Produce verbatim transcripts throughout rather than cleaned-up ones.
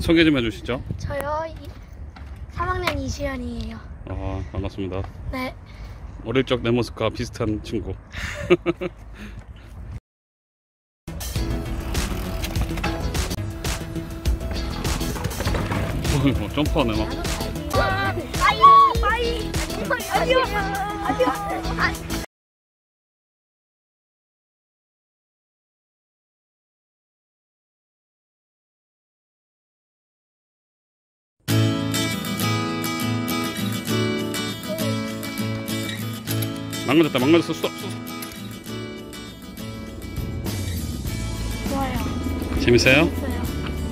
소개 좀 해주시죠. 저요 삼 학년 이지연이에요. 아, 반갑습니다. 네. 어릴 적 내 모습과 비슷한 친구. 어, 점프하네 막. 빠이 빠이 아디오 아디오 아. 망가졌다, 망가졌어. 쏘, 쏘. 좋아요. 재밌어요? 재밌어요.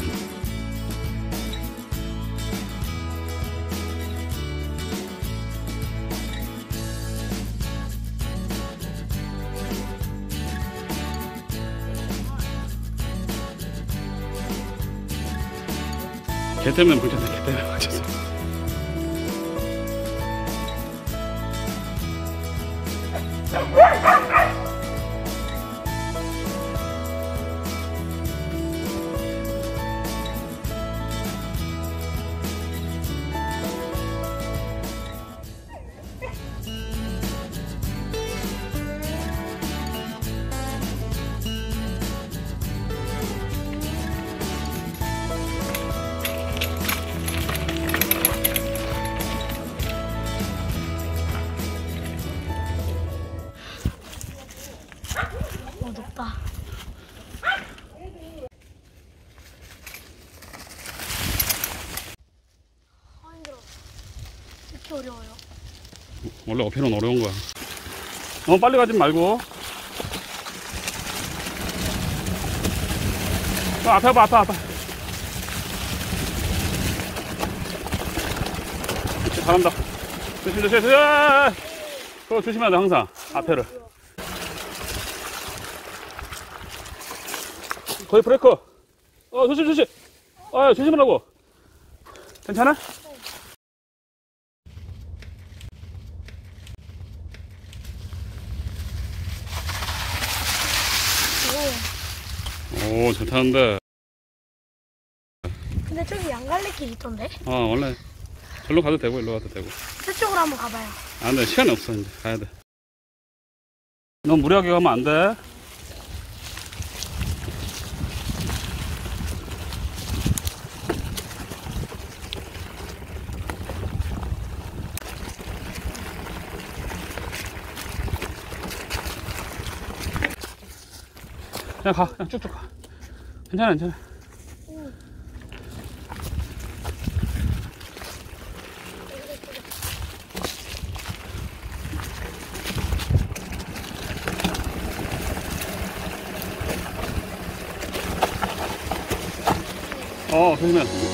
개 때문에 뭉쳤어, 개 때문에 뭉쳤어. 어 높다. 아 힘들어. 이렇게 어려워요. 원래 어필은 어려운 거야. 너무 빨리 가지 말고. 어, 앞에 봐, 앞에, 앞에. 그렇지, 잘한다. 조심, 조심, 조심. 그거 조심해야 돼, 항상. 앞에를. 거의 브레이크. 어, 조심, 조심. 아, 조심하라고. 괜찮아? 오. 오, 잘 타는데. 근데 저기 양갈래길 있던데? 아, 원래 절로 가도 되고, 일로 가도 되고. 저쪽으로 한번 가봐요. 안 돼, 시간이 없어, 이제. 가야 돼. 너무 무리하게 가면 안 돼. 그냥 가, 그냥 쭉쭉 가. 괜찮아, 괜찮아. 어, 조심해.